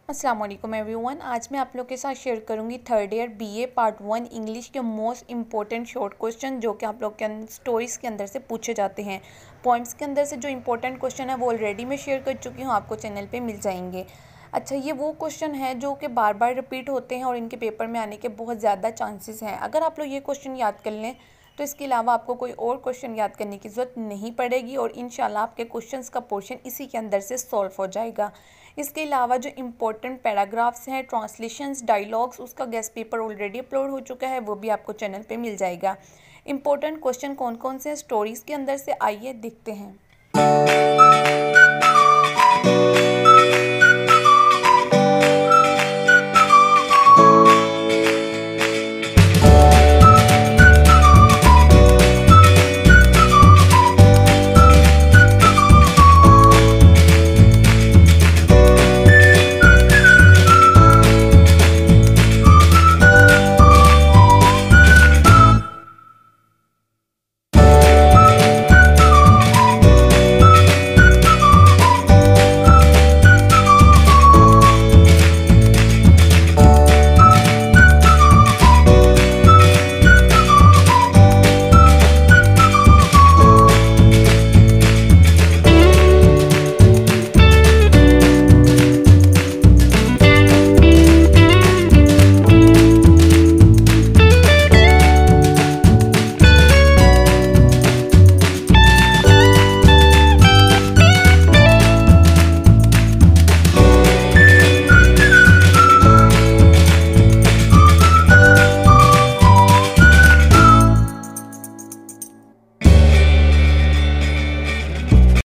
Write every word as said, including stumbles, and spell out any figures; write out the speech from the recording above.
अस्सलाम वालेकुम एवरीवन। आज मैं आप लोग के साथ शेयर करूंगी third year BA part one English के मोस्ट इंपॉर्टेंट शॉर्ट क्वेश्चन जो कि आप लोग के स्टोरीज़ के अंदर से पूछे जाते हैं। पॉइंट्स के अंदर से जो इंपॉर्टेंट क्वेश्चन है वो ऑलरेडी मैं शेयर कर चुकी हूँ, आपको चैनल पे मिल जाएंगे। अच्छा, ये वो क्वेश्चन है जो कि बार बार रिपीट होते हैं और इनके पेपर में आने के बहुत ज़्यादा चांसेस हैं। अगर आप लोग ये क्वेश्चन याद कर लें तो इसके अलावा आपको कोई और क्वेश्चन याद करने की ज़रूरत नहीं पड़ेगी और इंशाल्लाह आपके क्वेश्चंस का पोर्शन इसी के अंदर से सॉल्व हो जाएगा। इसके अलावा जो इम्पोर्टेंट पैराग्राफ्स हैं, ट्रांसलेशंस, डायलॉग्स, उसका गेस्ट पेपर ऑलरेडी अपलोड हो चुका है, वो भी आपको चैनल पे मिल जाएगा। इंपॉर्टेंट क्वेश्चन कौन कौन से स्टोरीज़ के अंदर से, आइए देखते हैं।